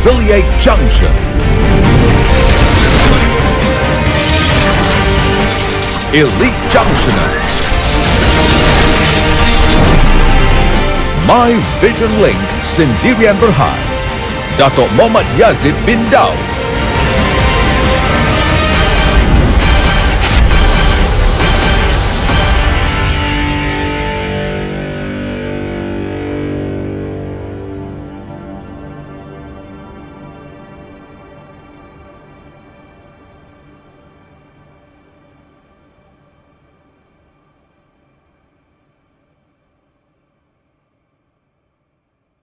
Affiliate Junction. Elite Junctioner. My Vision Link Sendirian Berhad. Datuk Muhammad Yazid bin Daud.